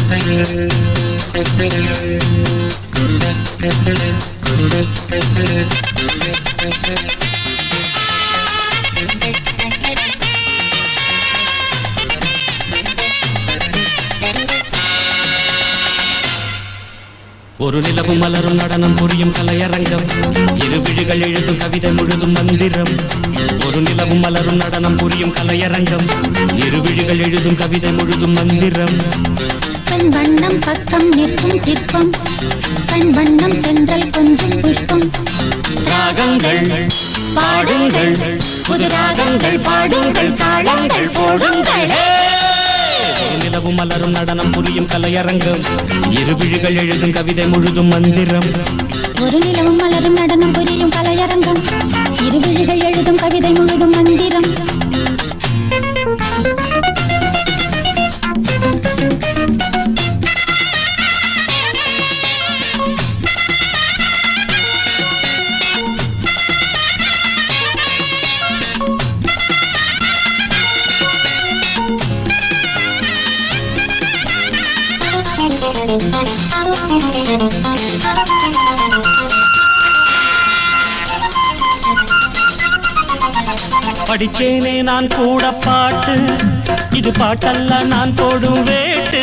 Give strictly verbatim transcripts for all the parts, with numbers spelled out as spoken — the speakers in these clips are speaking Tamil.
ஒரு நிலவும் மலரும் நடனம் புரியும் கலையரங்கம் இரு விழிகள் எழுதும் கவிதை முழுதும் மந்திரம் ஒரு நிலவும் மலரும் நடனம் புரியும் கலையரங்கம் இரு விழிகள் எழுதும் கவிதை முழுதும் மந்திரம் கண் வண்ணம் பக்கம் நிற்கும் சிற்பம் கண் வண்ணம் தென்றல் கொஞ்சம் புஷ்பம் ராகங்கள் பாடுங்கள் புது ராகங்கள் பாடுங்கள் தாளங்கள் போடுங்கள் நிலவும் மலரும் நடனம் புரியும் கலையரங்கம் இரு விழிகள் எழுதும் கவிதை முழுதும் மந்திரம் ஒரு நிலவும் மலரும் நடனம் புரியும் கலையரங்கம் இரு விழிகள் எழுதும் கவிதை முழுதும் மந்திரம் படிச்சேனே நான் கூட பாட்டு இது பாட்டல்ல நான் போடும் வேட்டு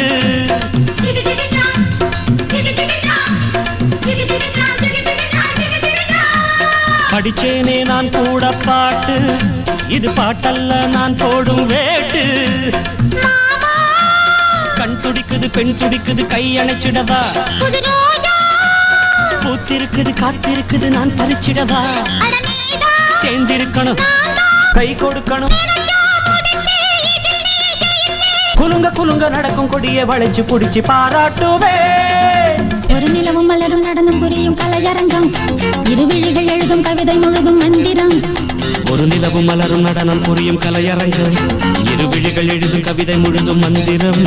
படிச்சேனே நான் கூட பாட்டு இது பாட்டல்ல நான் போடும் வேட்டு கண் துடிக்குது பெண் துடிக்குது கை அணைச்சிடவா பூத்திருக்குது காத்திருக்குது நான் பறிச்சிடவா சேர்ந்திருக்கணும் கை கொடுக்கணும் குலுங்க குலுங்க நடக்கும் கொடியை வளைச்சு புடிச்சு பாராட்டுவே ஒரு நிலவும் மலரும் நடனம் புரியும் கலையரங்கம் இரு விழிகள் எழுதும் கவிதை முழுதும் மந்திரம் ஒரு நிலவும் மலரும் நடனம் புரியும் கலையரங்கம் இரு விழிகள் எழுதும் கவிதை முழுதும் மந்திரம்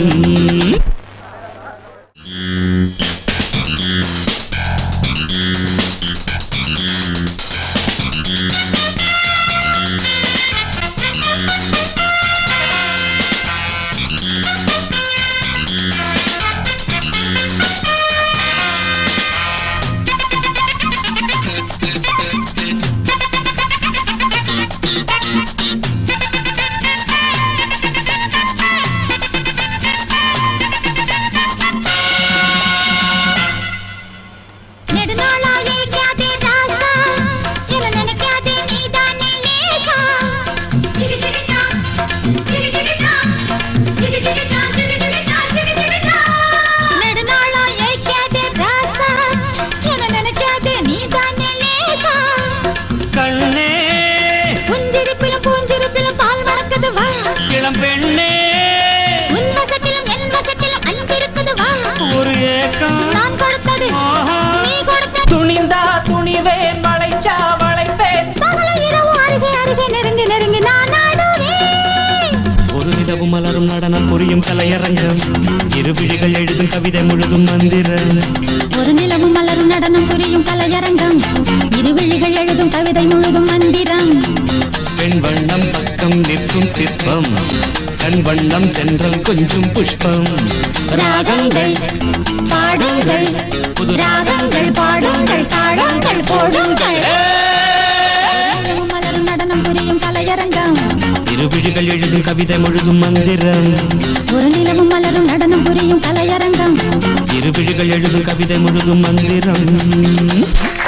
ஒரு ஏக்கம் நான் கொடுத்தது நீ கொடுத்த துணிந்தா துணிவேன் வளைச்சா வளைப்பேன் பகலும் இரவும் அருகே அருகே நெருங்கி நெருங்கி நான் ஆடுவேன் ஒரு நிலவும் மலரும் நடனம் புரியும் கலையரங்கம் இரு விழிகள் எழுதும் கவிதை முழுதும் மந்திரம் ஒரு நிலவும் மலரும் நடனம் புரியும் கலையரங்கம் இரு விழிகள் எழுதும் கவிதை முழுதும் மந்திரம் பெண் வண்ணம் பக்கம் நிற்கும் சிற்பம் கண் வண்ணம் தென்றல் கொஞ்சம் புஷ்பம் ராகங்கள் பாடுங்கள் புது ராகங்கள் பாடுங்கள் தாளங்கள் போடுங்கள் மலரும் நடனம் புரியும் கலையரங்கம் இரு விழிகள் எழுதும் கவிதை முழுதும் மந்திரம் ஒரு நிலவும் மலரும் நடனம் புரியும் கலையரங்கம் இரு விழிகள் எழுதும் கவிதை முழுதும் மந்திரம்